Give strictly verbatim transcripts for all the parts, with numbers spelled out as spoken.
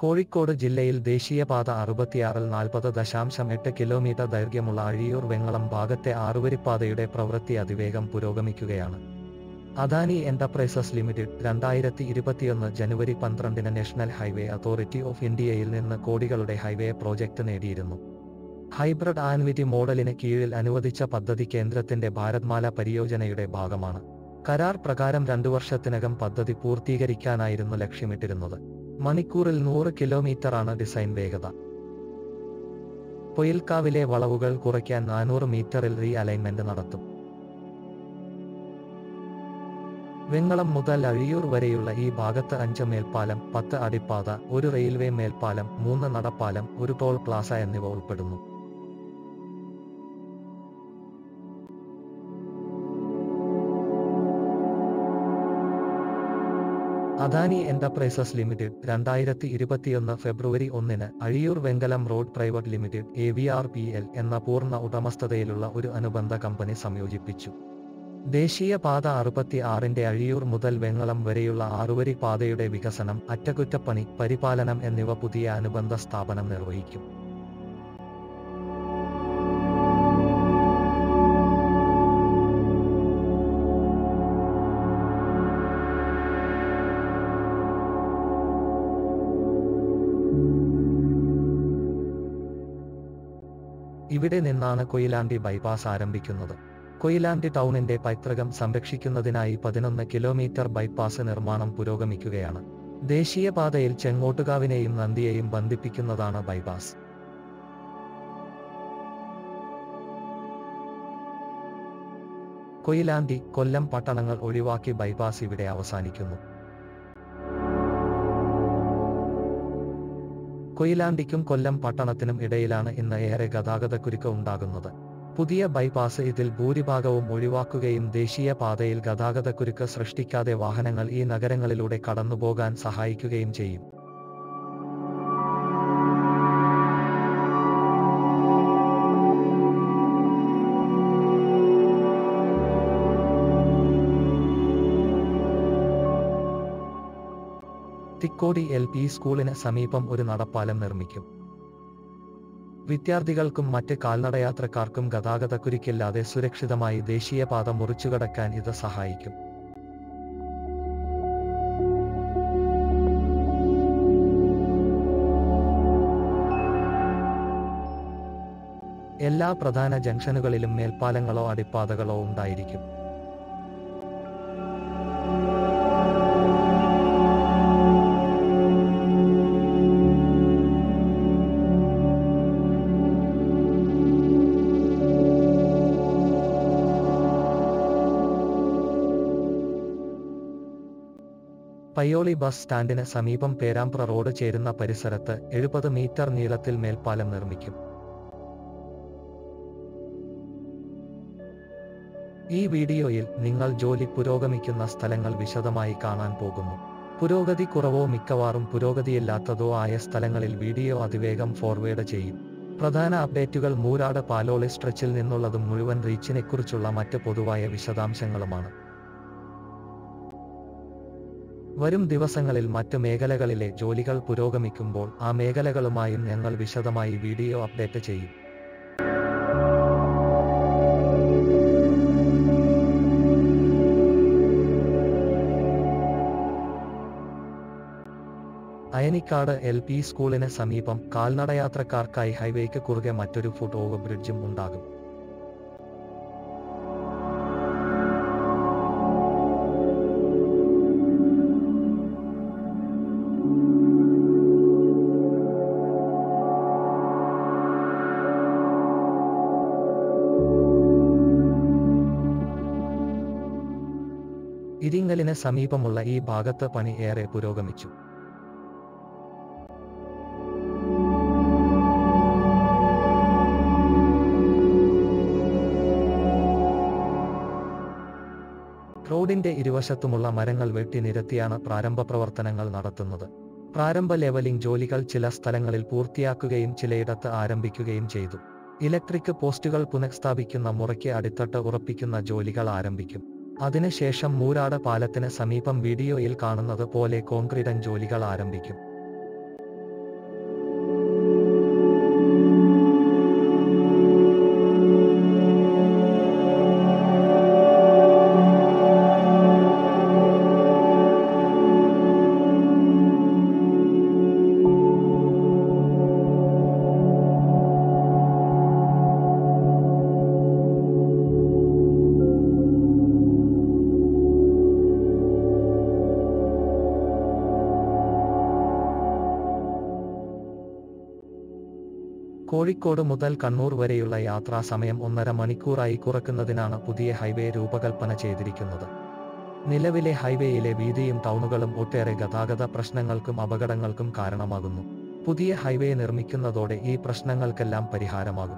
കോഴിക്കോട് ജില്ലയിൽ ദേശീയപാത അറുപത്തിയാറിൽ നാൽപ്പത് ദശാംശം എട്ട് കിലോമീറ്റർ ദൈർഘ്യമുള്ള അഴിയൂർ വെങ്ങളം ഭാഗത്തെ ആറുവരിപ്പാതയുടെ പ്രവൃത്തി അതിവേഗം പുരോഗമിക്കുകയാണ്. അദാനി എന്റർപ്രൈസസ് ലിമിറ്റഡ് രണ്ടായിരത്തി ഇരുപത്തിയൊന്ന് ജനുവരി പന്ത്രണ്ടിന് നാഷണൽ ഹൈവേ അതോറിറ്റി ഓഫ് ഇന്ത്യയിൽ നിന്ന് കോടികളുടെ ഹൈവേ പ്രോജക്റ്റ് നേടിയിരുന്നു. ഹൈബ്രിഡ് ആൻവിറ്റി മോഡലിന് കീഴിൽ അനുവദിച്ച പദ്ധതി കേന്ദ്രത്തിന്റെ ഭാരത്മാല പരിയോജനയുടെ ഭാഗമാണ്. കരാർ പ്രകാരം രണ്ടു വർഷത്തിനകം പദ്ധതി പൂർത്തീകരിക്കാനായിരുന്നു ലക്ഷ്യമിട്ടിരുന്നത്. മണിക്കൂറിൽ നൂറ് കിലോമീറ്ററാണ് ഡിസൈൻ വേഗത. പൊയിൽക്കാവിലെ വളവുകൾ കുറയ്ക്കാൻ നാനൂറ് മീറ്ററിൽ റീ അലൈൻമെന്റ് നടത്തും. വെങ്ങളം മുതൽ അഴിയൂർ വരെയുള്ള ഈ ഭാഗത്ത് അഞ്ച് മേൽപ്പാലം, പത്ത് അടിപ്പാത, ഒരു റെയിൽവേ മേൽപ്പാലം, മൂന്ന് നടപ്പാലം, ഒരു ടോൾ പ്ലാസ എന്നിവ ഉൾപ്പെടുന്നു. അദാനി എന്റർപ്രൈസസ് ലിമിറ്റഡ് രണ്ടായിരത്തി ഇരുപത്തിയൊന്ന് ഫെബ്രുവരി ഒന്നിന് Azhiyur Vengalam road private limited A V R P L എന്ന പൂർണ്ണ ഉടമസ്ഥതയിലുള്ള ഒരു അനുബന്ധ കമ്പനി സംയോജിപ്പിച്ചു. ദേശീയപാത അറുപത്തി ആറിന്റെ അഴിയൂർ മുതൽ വെങ്ങളം വരെയുള്ള ആറുവരി പാതയുടെ വികസനം, അറ്റകുറ്റപ്പണി, പരിപാലനം എന്നിവ പുതിയ അനുബന്ധ സ്ഥാപനം നിർവഹിക്കും. ഇവിടെ നിന്നാണ് കൊയിലാണ്ടി ബൈപ്പാസ് ആരംഭിക്കുന്നത്. കൊയിലാണ്ടി ടൗണിന്റെ പൈതൃകം സംരക്ഷിക്കുന്നതിനായി പതിനൊന്ന് കിലോമീറ്റർ ബൈപ്പാസ് നിർമ്മാണം പുരോഗമിക്കുകയാണ്. ദേശീയപാതയിൽ ചെങ്ങോട്ടുകാവിനെയും നന്ദിയെയും ബന്ധിപ്പിക്കുന്നതാണ് ബൈപ്പാസ്. കൊയിലാണ്ടി, കൊല്ലം പട്ടണങ്ങൾ ഒഴിവാക്കി ബൈപ്പാസ് ഇവിടെ അവസാനിക്കുന്നു. കൊയിലാണ്ടിക്കും കൊല്ലം പട്ടണത്തിനും ഇടയിലാണ് ഇന്ന് ഏറെ ഗതാഗതക്കുരുക്ക് ഉണ്ടാകുന്നത്. പുതിയ ബൈപ്പാസ് ഇതിൽ ഭൂരിഭാഗവും ഒഴിവാക്കുകയും ദേശീയപാതയിൽ ഗതാഗതക്കുരുക്ക് സൃഷ്ടിക്കാതെ വാഹനങ്ങൾ ഈ നഗരങ്ങളിലൂടെ കടന്നുപോകാൻ സഹായിക്കുകയും ചെയ്യും. തിക്കോടി എൽ പി സ്കൂളിന് സമീപം ഒരു നടപ്പാലം നിർമ്മിക്കും. വിദ്യാർത്ഥികൾക്കും മറ്റ് കാൽനടയാത്രക്കാർക്കും ഗതാഗതക്കുരുക്കില്ലാതെ സുരക്ഷിതമായി ദേശീയപാത മുറിച്ചുകടക്കാൻ ഇത് സഹായിക്കും. എല്ലാ പ്രധാന ജംഗ്ഷനുകളിലും മേൽപ്പാലങ്ങളോ അടിപ്പാതകളോ ഉണ്ടായിരിക്കും. പയ്യോളി ബസ് സ്റ്റാൻഡിന് സമീപം പേരാമ്പ്ര റോഡ് ചേരുന്ന പരിസരത്ത് എഴുപത് മീറ്റർ നീളത്തിൽ മേൽപ്പാലം നിർമ്മിക്കും. ഈ വീഡിയോയിൽ നിങ്ങൾ ജോലി പുരോഗമിക്കുന്ന സ്ഥലങ്ങൾ വിശദമായി കാണാൻ പോകുന്നു. പുരോഗതി കുറവോ മിക്കവാറും പുരോഗതിയില്ലാത്തതോ ആയ സ്ഥലങ്ങളിൽ വീഡിയോ അതിവേഗം ഫോർവേഡ് ചെയ്യും. പ്രധാന അപ്ഡേറ്റുകൾ മൂരാട് പാലോളി സ്ട്രെച്ചിൽ നിന്നുള്ളതും മുഴുവൻ റീച്ചിനെക്കുറിച്ചുള്ള മറ്റ് പൊതുവായ വിശദാംശങ്ങളുമാണ്. വരും ദിവസങ്ങളിൽ മറ്റ് മേഖലകളിലെ ജോലികൾ പുരോഗമിക്കുമ്പോൾ ആ മേഖലകളുമായും ഞങ്ങൾ വിശദമായി വീഡിയോ അപ്ഡേറ്റ് ചെയ്യും. അയനിക്കാട് എൽ പി സ്കൂളിന് സമീപം കാൽനടയാത്രക്കാർക്കായി ഹൈവേക്ക് കുറുകെ മറ്റൊരു ഫുട് ഓവർ ബ്രിഡ്ജും ഉണ്ടാകും. ഇരിങ്ങലിന് സമീപമുള്ള ഈ ഭാഗത്ത് പണി ഏറെ പുരോഗമിച്ചു. റോഡിന്റെ ഇരുവശത്തുമുള്ള മരങ്ങൾ വെട്ടി നിരത്തിയാണ് പ്രാരംഭ പ്രവർത്തനങ്ങൾ നടത്തുന്നത്. പ്രാരംഭ ലെവലിംഗ് ജോലികൾ ചില സ്ഥലങ്ങളിൽ പൂർത്തിയാക്കുകയും ചിലയിടത്ത് ആരംഭിക്കുകയും ചെയ്തു. ഇലക്ട്രിക് പോസ്റ്റുകൾ പുനഃസ്ഥാപിക്കുന്ന മുറയ്ക്ക് അടിത്തട്ട് ഉറപ്പിക്കുന്ന ജോലികൾ ആരംഭിക്കും. അതിനുശേഷം മൂരാട് പാലത്തിന് സമീപം വീഡിയോയിൽ കാണുന്നത് പോലെ കോൺക്രീറ്റ് ജോലികൾ ആരംഭിക്കും. കോഴിക്കോട് മുതൽ കണ്ണൂർ വരെയുള്ള യാത്രാസമയം ഒന്നര മണിക്കൂറായി കുറയ്ക്കുന്നതിനാണ് പുതിയ ഹൈവേ രൂപകൽപ്പന ചെയ്തിരിക്കുന്നത്. നിലവിലെ ഹൈവേയിലെ വീതിയും ടൗണുകളും ഒട്ടേറെ ഗതാഗത പ്രശ്നങ്ങൾക്കും അപകടങ്ങൾക്കും കാരണമാകുന്നു. പുതിയ ഹൈവേ നിർമ്മിക്കുന്നതോടെ ഈ പ്രശ്നങ്ങൾക്കെല്ലാം പരിഹാരമാകും.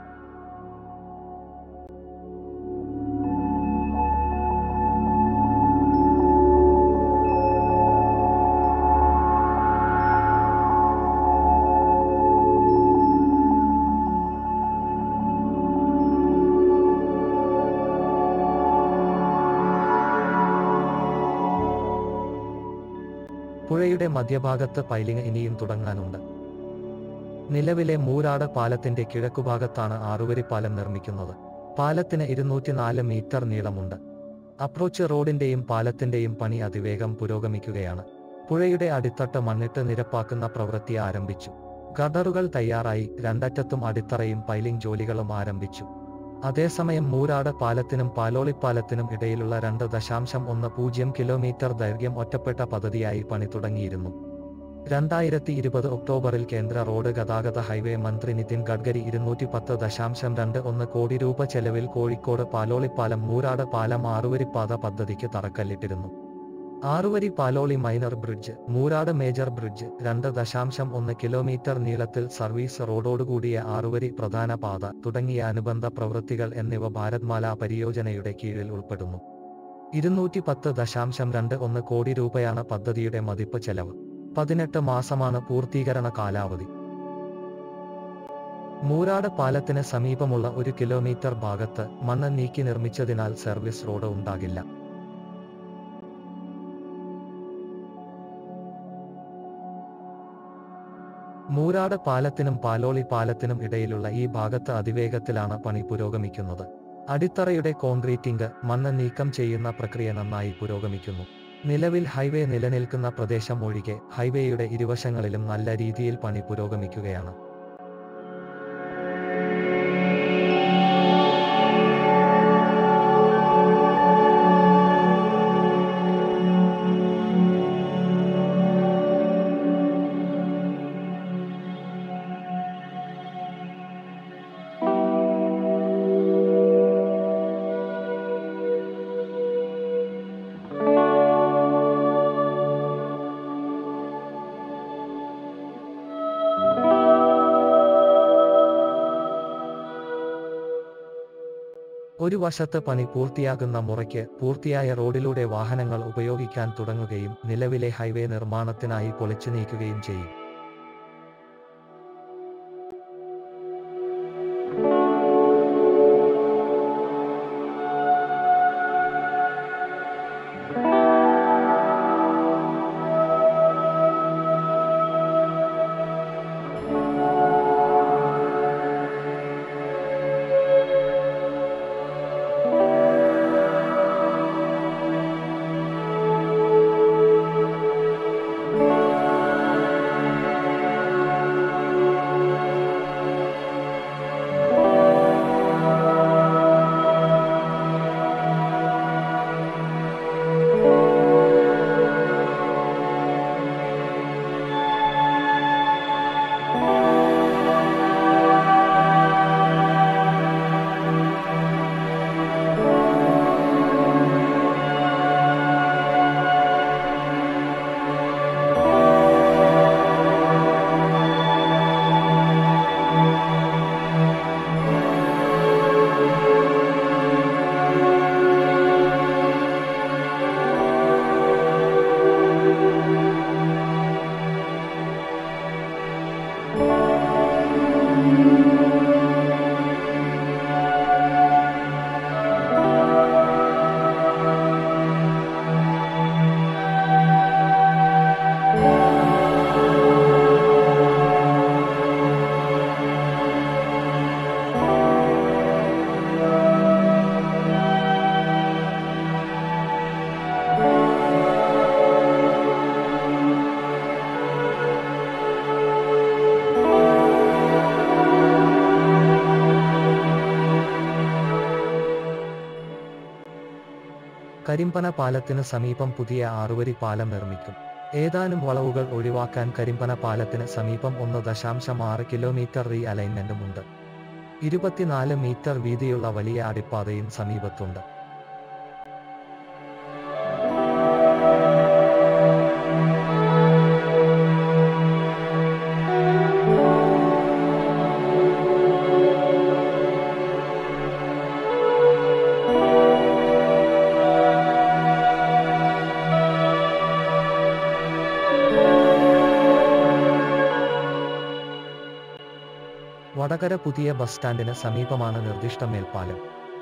പുഴയുടെ മധ്യഭാഗത്ത് പൈലിംഗ് ഇനിയും തുടങ്ങാനുണ്ട്. നിലവിലെ മൂരാട് പാലത്തിന്റെ കിഴക്കുഭാഗത്താണ് ആറുവരിപ്പാലം നിർമ്മിക്കുന്നത്. പാലത്തിന് ഇരുന്നൂറ്റിനാല് മീറ്റർ നീളമുണ്ട്. അപ്രോച്ച് റോഡിന്റെയും പാലത്തിന്റെയും പണി അതിവേഗം പുരോഗമിക്കുകയാണ്. പുഴയുടെ അടിത്തട്ട് മണ്ണിട്ട് നിരപ്പാക്കുന്ന പ്രവൃത്തി ആരംഭിച്ചു. ഗർഡറുകൾ തയ്യാറായി. രണ്ടറ്റത്തും അടിത്തറയും പൈലിംഗ് ജോലികളും ആരംഭിച്ചു. അതേസമയം മൂരാട് പാലത്തിനും പാലോളിപ്പാലത്തിനും ഇടയിലുള്ള രണ്ട് ദശാംശം ഒന്ന് പൂജ്യം കിലോമീറ്റർ ദൈർഘ്യം ഒറ്റപ്പെട്ട പദ്ധതിയായി പണി തുടങ്ങിയിരുന്നു. രണ്ടായിരത്തി ഇരുപത് ഒക്ടോബറിൽ കേന്ദ്ര റോഡ് ഗതാഗത ഹൈവേ മന്ത്രി നിതിൻ ഗഡ്കരി ഇരുന്നൂറ്റി പത്ത് ദശാംശം രണ്ട് ഒന്ന് കോടി രൂപ ചെലവിൽ കോഴിക്കോട് പാലോളിപ്പാലം മൂരാട് പാലം ആറുവരിപ്പാത പദ്ധതിക്ക് തറക്കല്ലിട്ടിരുന്നു. ആറുവരി Paloli minor bridge, Moorad major bridge, രണ്ട് ദശാംശം ഒന്ന് കിലോമീറ്റർ നീളത്തിൽ സർവീസ് റോഡോടുകൂടിയ ആറുവരി പ്രധാന പാത തുടങ്ങിയ അനുബന്ധ പ്രവൃത്തികൾ എന്നിവ ഭാരത്മാല പരിയോജനയുടെ കീഴിൽ ഉൾപ്പെടുന്നു. ഇരുന്നൂറ്റി പത്ത് ദശാംശം രണ്ട് ഒന്ന് കോടി രൂപയാണ് പദ്ധതിയുടെ മതിപ്പ് ചെലവ്. പതിനെട്ട് മാസമാണ് പൂർത്തീകരണ കാലാവധി. മൂരാട് പാലത്തിന് സമീപമുള്ള ഒരു കിലോമീറ്റർ ഭാഗത്ത് മണ്ണ് നീക്കി നിർമ്മിച്ചതിനാൽ സർവീസ് റോഡ് ഉണ്ടാകില്ല. മൂരാട് പാലത്തിനും പാലോളി പാലത്തിനും ഇടയിലുള്ള ഈ ഭാഗത്ത് അതിവേഗത്തിലാണ് പണി പുരോഗമിക്കുന്നത്. അടിത്തറയുടെ കോൺക്രീറ്റിംഗ്, മണ്ണ് നീക്കം ചെയ്യുന്ന പ്രക്രിയ നന്നായി പുരോഗമിക്കുന്നു. നിലവിൽ ഹൈവേ നിലനിൽക്കുന്ന പ്രദേശം ഒഴികെ ഹൈവേയുടെ ഇരുവശങ്ങളിലും നല്ല രീതിയിൽ പണി പുരോഗമിക്കുകയാണ്. ഒരു വശത്ത് പണി പൂർത്തിയാകുന്ന മുറയ്ക്ക് പൂർത്തിയായ റോഡിലൂടെ വാഹനങ്ങൾ ഉപയോഗിക്കാൻ തുടങ്ങുകയും നിലവിലെ ഹൈവേ നിർമ്മാണത്തിനായി പൊളിച്ചു നീക്കുകയും ചെയ്യും. കരിമ്പന പാലത്തിന് സമീപം പുതിയ ആറുവരി പാലം നിർമ്മിക്കും. ഏതാനും വളവുകൾ ഒഴിവാക്കാൻ കരിമ്പന പാലത്തിന് സമീപം ഒന്ന് ദശാംശം ആറ് കിലോമീറ്റർ റീ അലൈൻമെന്റുമുണ്ട്. ഇരുപത്തിനാല് മീറ്റർ വീതിയുള്ള വലിയ അടിപ്പാതയും സമീപത്തുണ്ട്. വടകര പുതിയ ബസ് സ്റ്റാൻഡിന് സമീപമാണ് നിർദ്ദിഷ്ട മേൽപ്പാലം.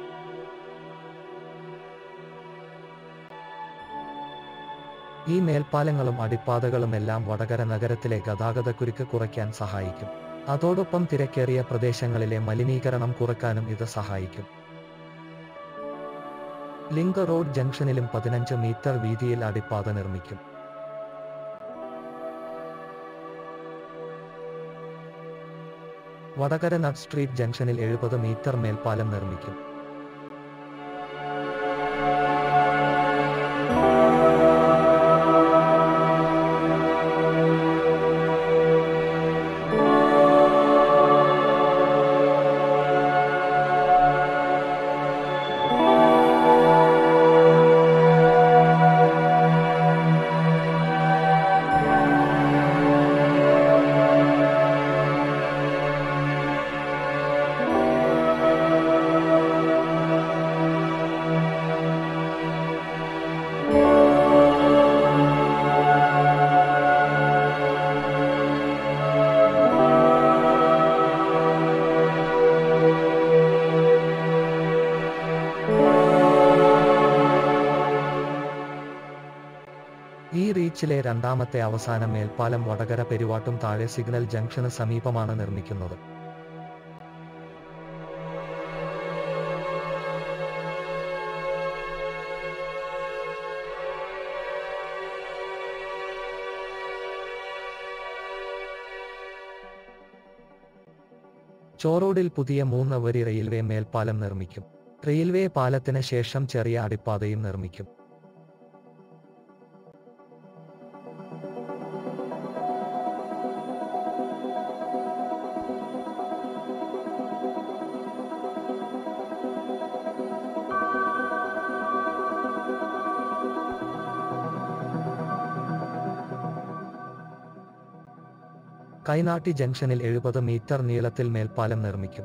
ഈ മേൽപ്പാലങ്ങളും അടിപ്പാതകളുമെല്ലാം വടകര നഗരത്തിലെ ഗതാഗതക്കുരുക്ക് കുറയ്ക്കാൻ സഹായിക്കും. അതോടൊപ്പം തിരക്കേറിയ പ്രദേശങ്ങളിലെ മലിനീകരണം കുറയ്ക്കാനും ഇത് സഹായിക്കും. ലിങ്ക് റോഡ് ജംഗ്ഷനിലും പതിനഞ്ച് മീറ്റർ വീതിയിൽ അടിപ്പാത നിർമ്മിക്കും. വടകര നട്ട് സ്ട്രീറ്റ് ജംഗ്ഷനിൽ എഴുപത് മീറ്റർ മേൽപ്പാലം നിർമ്മിക്കും. ഈ റീച്ചിലെ രണ്ടാമത്തെ അവസാന മേൽപ്പാലം വടകര പെരുവാട്ടും താഴെ സിഗ്നൽ ജംഗ്ഷന് സമീപമാണ് നിർമ്മിക്കുന്നത്. ചോറോഡിൽ പുതിയ മൂന്ന് വരി റെയിൽവേ മേൽപ്പാലം നിർമ്മിക്കും. റെയിൽവേ പാലത്തിന് ശേഷം ചെറിയ അടിപ്പാതയും നിർമ്മിക്കും. കൈനാട്ടി ജംഗ്ഷനിൽ എഴുപത് മീറ്റർ നീളത്തിൽ മേൽപ്പാലം നിർമ്മിക്കും.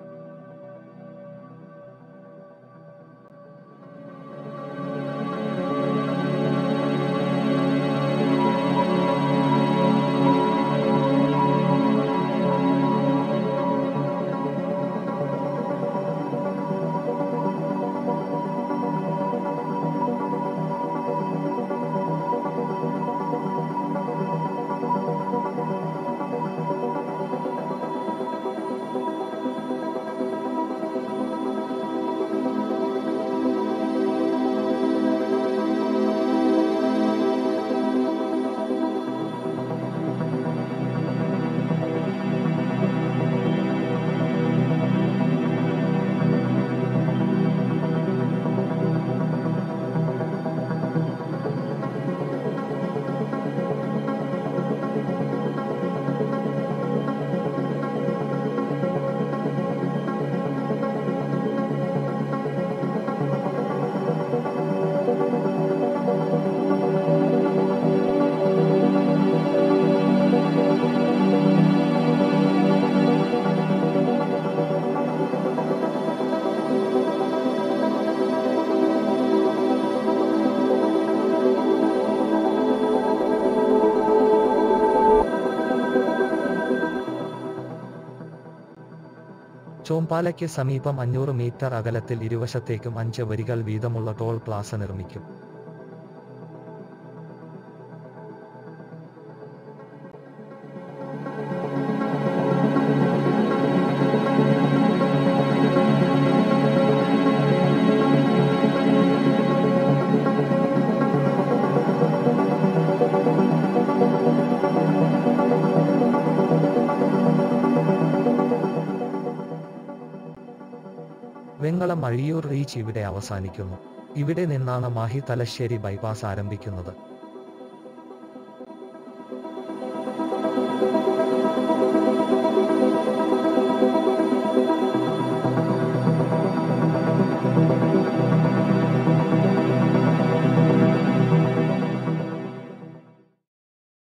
ചോമ്പാലയ്ക്ക് സമീപം അഞ്ഞൂറ് മീറ്റർ അകലത്തിൽ ഇരുവശത്തേക്കും അഞ്ച് വരികൾ വീതമുള്ള ടോൾ പ്ലാസ നിർമ്മിക്കും. വെങ്ങളം അഴിയൂർ റീച്ച് ഇവിടെ അവസാനിക്കുന്നു. ഇവിടെ നിന്നാണ് മാഹി തലശ്ശേരി ബൈപ്പാസ് ആരംഭിക്കുന്നത്.